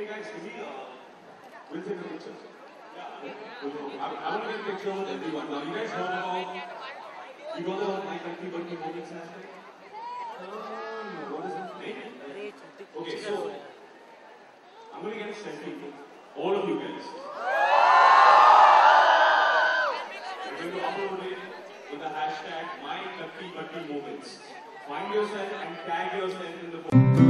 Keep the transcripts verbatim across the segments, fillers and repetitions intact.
Hey guys, can we, uh, we'll take a picture. Yeah. We'll, I, I want to get a picture with everyone. Now, you guys heard about, you know about my country working moments hashtag? Um, what is it? Name? Okay, so, I'm going to get a selfie with all of you guys. We're going to upload it with the hashtag my country working moments. Find yourself and tag yourself in the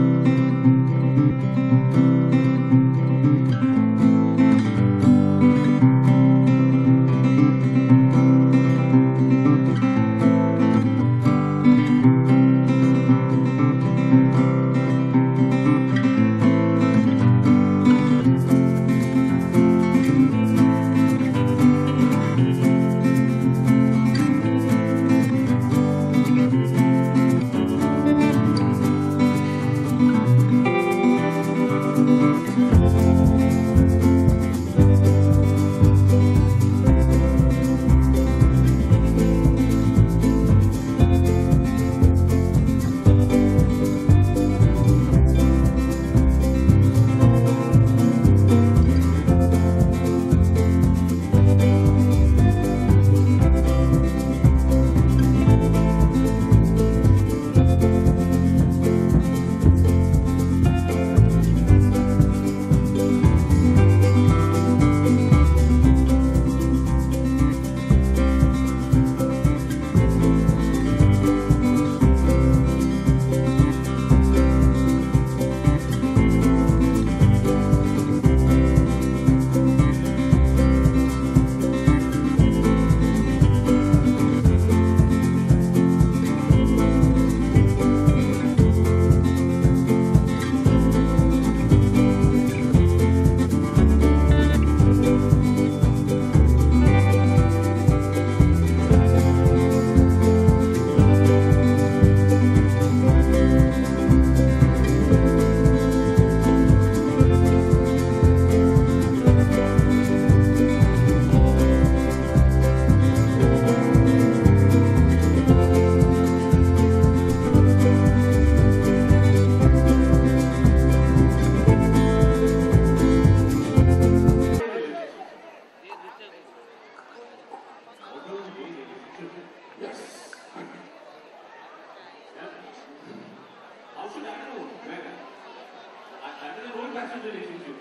relationship.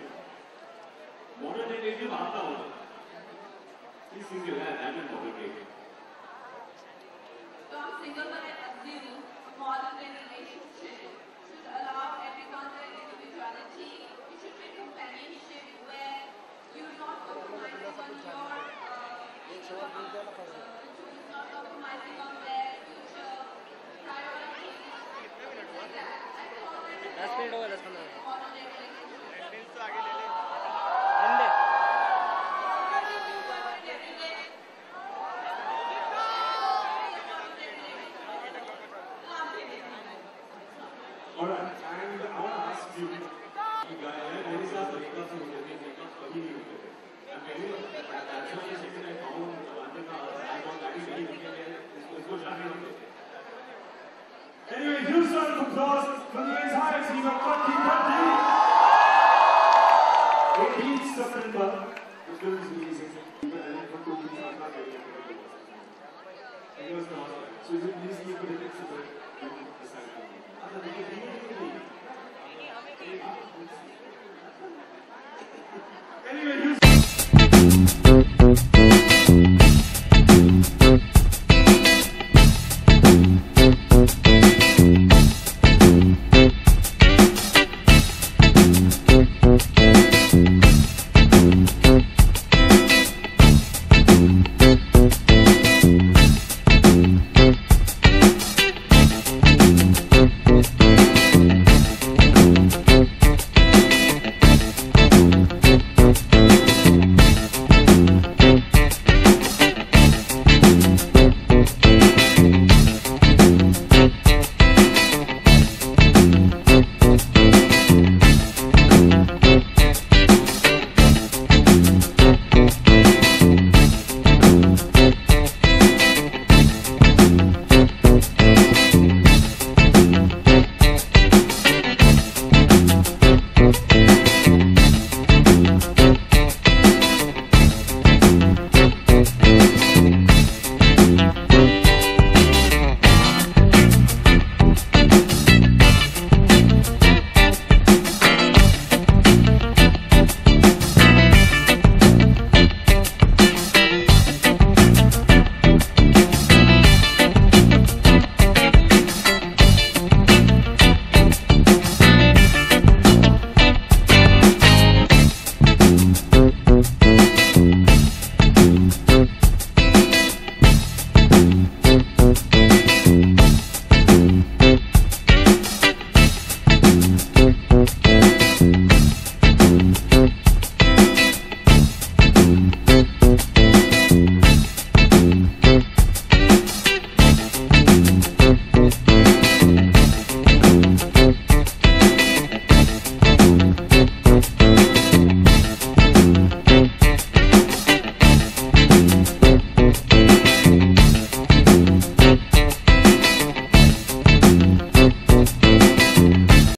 Modern day relationship आता होगा. He's single है, that is modern day. तो हम single पर assume modern day relationship should allow everyone their individuality. It should be companionship where you're not compromising on your uh, not compromising on their future priorities. Like that. I call it दस मिनट होगा दस पंद्रह modern day relationship. Alright, and I want to ask you, you guys, मेरे साथ breakups होते थे, breakups कभी नहीं होते थे. And when you, that's why the second I found Jawande का, I thought that is very good. इसको इसको जाने दो. Anyway, huge round of applause for the entire team of Funky Country. eighteenth September, the film is releasing. So is it please keep it